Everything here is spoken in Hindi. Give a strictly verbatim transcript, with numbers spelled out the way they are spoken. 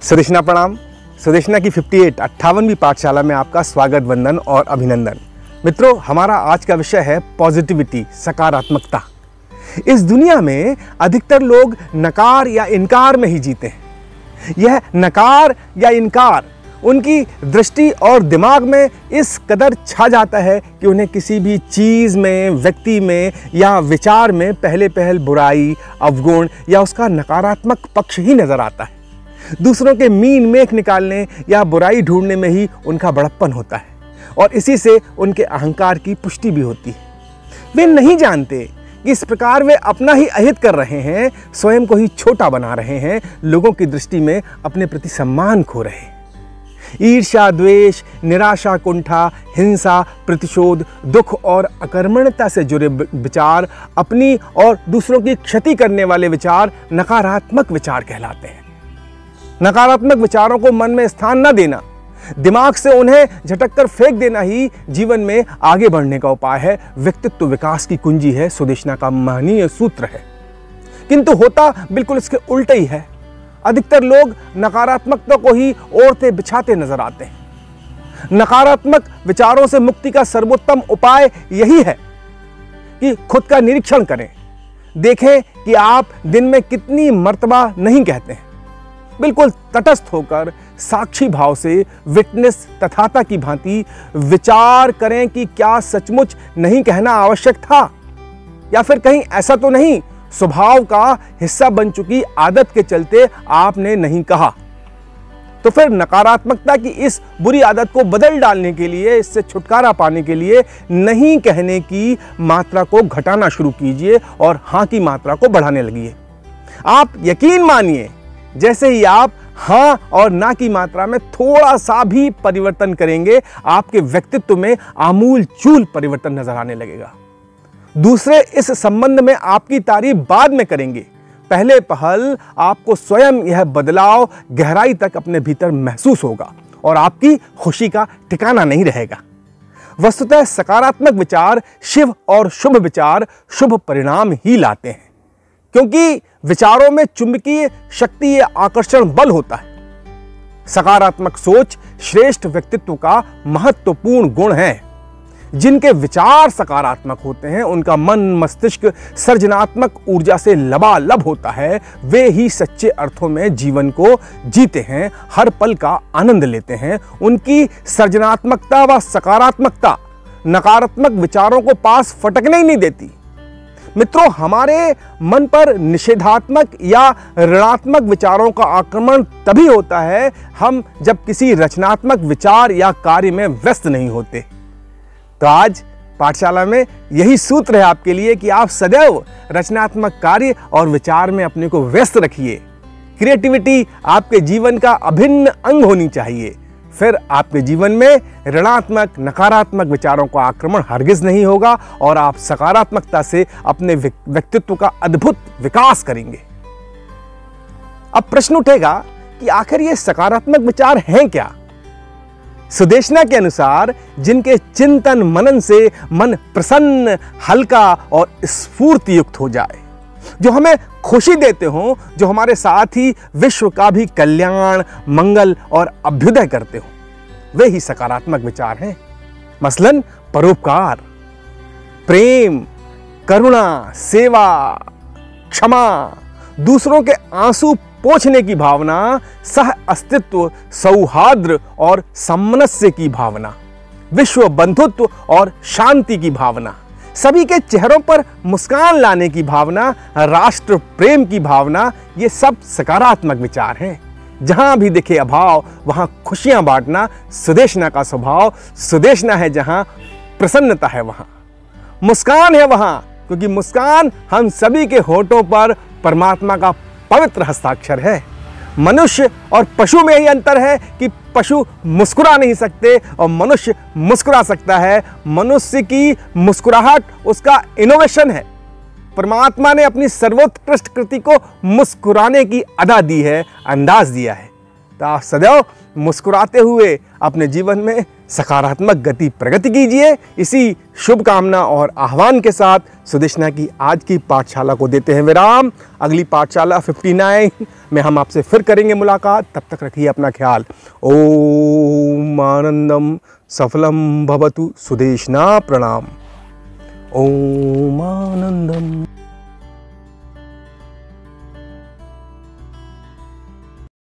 सुदेशना प्रणाम। सुदेशना की अट्ठावन अट्ठावनवीं पाठशाला में आपका स्वागत, वंदन और अभिनंदन। मित्रों, हमारा आज का विषय है पॉजिटिविटी, सकारात्मकता। इस दुनिया में अधिकतर लोग नकार या इनकार में ही जीते हैं। यह नकार या इनकार उनकी दृष्टि और दिमाग में इस कदर छा जाता है कि उन्हें किसी भी चीज़ में, व्यक्ति में या विचार में पहले पहल बुराई, अवगुण या उसका नकारात्मक पक्ष ही नजर आता है। दूसरों के मीन मेख निकालने या बुराई ढूंढने में ही उनका बड़प्पन होता है और इसी से उनके अहंकार की पुष्टि भी होती है। वे नहीं जानते कि इस प्रकार वे अपना ही अहित कर रहे हैं, स्वयं को ही छोटा बना रहे हैं, लोगों की दृष्टि में अपने प्रति सम्मान खो रहे हैं। ईर्ष्या, द्वेष, निराशा, कुंठा, हिंसा, प्रतिशोध, दुख और अकर्मण्यता से जुड़े विचार, अपनी और दूसरों की क्षति करने वाले विचार नकारात्मक विचार कहलाते हैं। नकारात्मक विचारों को मन में स्थान न देना, दिमाग से उन्हें झटक कर फेंक देना ही जीवन में आगे बढ़ने का उपाय है, व्यक्तित्व विकास की कुंजी है, सुदेशना का महनीय सूत्र है। किंतु होता बिल्कुल इसके उल्टे ही है। अधिकतर लोग नकारात्मकता को ही ओढ़ते बिछाते नजर आते हैं। नकारात्मक विचारों से मुक्ति का सर्वोत्तम उपाय यही है कि खुद का निरीक्षण करें, देखें कि आप दिन में कितनी मर्तबा नहीं कहते हैं। बिल्कुल तटस्थ होकर साक्षी भाव से विटनेस तथाता की भांति विचार करें कि क्या सचमुच नहीं कहना आवश्यक था, या फिर कहीं ऐसा तो नहीं स्वभाव का हिस्सा बन चुकी आदत के चलते आपने नहीं कहा। तो फिर नकारात्मकता की इस बुरी आदत को बदल डालने के लिए, इससे छुटकारा पाने के लिए नहीं कहने की मात्रा को घटाना शुरू कीजिए और हाँ की मात्रा को बढ़ाने लगिए। आप यकीन मानिए, जैसे ही आप हाँ और ना की मात्रा में थोड़ा सा भी परिवर्तन करेंगे, आपके व्यक्तित्व में आमूल चूल परिवर्तन नजर आने लगेगा। दूसरे इस संबंध में आपकी तारीफ बाद में करेंगे, पहले पहल आपको स्वयं यह बदलाव गहराई तक अपने भीतर महसूस होगा और आपकी खुशी का ठिकाना नहीं रहेगा। वस्तुतः सकारात्मक विचार शिव और शुभ विचार शुभ परिणाम ही लाते हैं, क्योंकि विचारों में चुंबकीय शक्ति या आकर्षण बल होता है। सकारात्मक सोच श्रेष्ठ व्यक्तित्व का महत्वपूर्ण गुण है। जिनके विचार सकारात्मक होते हैं, उनका मन मस्तिष्क सृजनात्मक ऊर्जा से लबालब होता है। वे ही सच्चे अर्थों में जीवन को जीते हैं, हर पल का आनंद लेते हैं। उनकी सृजनात्मकता व सकारात्मकता नकारात्मक विचारों को पास फटकने ही नहीं देती। मित्रों, हमारे मन पर निषेधात्मक या ऋणात्मक विचारों का आक्रमण तभी होता है हम जब किसी रचनात्मक विचार या कार्य में व्यस्त नहीं होते। तो आज पाठशाला में यही सूत्र है आपके लिए कि आप सदैव रचनात्मक कार्य और विचार में अपने को व्यस्त रखिए। क्रिएटिविटी आपके जीवन का अभिन्न अंग होनी चाहिए। फिर आपके जीवन में ऋणात्मक, नकारात्मक विचारों का आक्रमण हरगिज नहीं होगा और आप सकारात्मकता से अपने व्यक्तित्व का अद्भुत विकास करेंगे। अब प्रश्न उठेगा कि आखिर ये सकारात्मक विचार हैं क्या? सुदेशना के अनुसार जिनके चिंतन मनन से मन प्रसन्न, हल्का और स्फूर्ति युक्त हो जाए, जो हमें खुशी देते हो, जो हमारे साथ ही विश्व का भी कल्याण, मंगल और अभ्युदय करते हो, वे ही सकारात्मक विचार हैं। मसलन परोपकार, प्रेम, करुणा, सेवा, क्षमा, दूसरों के आंसू पोंछने की भावना, सह अस्तित्व, सौहार्द और सामंजस्य की भावना, विश्व बंधुत्व और शांति की भावना, सभी के चेहरों पर मुस्कान लाने की भावना, राष्ट्र प्रेम की भावना, ये सब सकारात्मक विचार हैं। जहां भी दिखे अभाव वहां खुशियां बांटना सुदेशना का स्वभाव। सुदेशना है जहां प्रसन्नता है वहां मुस्कान है वहां, क्योंकि मुस्कान हम सभी के होठों पर परमात्मा का पवित्र हस्ताक्षर है। मनुष्य और पशु में ही अंतर है कि पशु मुस्कुरा नहीं सकते और मनुष्य मुस्कुरा सकता है। मनुष्य की मुस्कुराहट उसका इनोवेशन है। परमात्मा ने अपनी सर्वोत्कृष्ट कृति को मुस्कुराने की अदा दी है, अंदाज दिया है। तो आप सदैव मुस्कुराते हुए अपने जीवन में सकारात्मक गति प्रगति कीजिए। इसी शुभकामना और आह्वान के साथ सुदेशना की आज की पाठशाला को देते हैं विराम। अगली पाठशाला उनसठ में हम आपसे फिर करेंगे मुलाकात। तब तक रखिए अपना ख्याल। ओम आनंदम सफलम भवतु। सुदेशना प्रणाम। ओम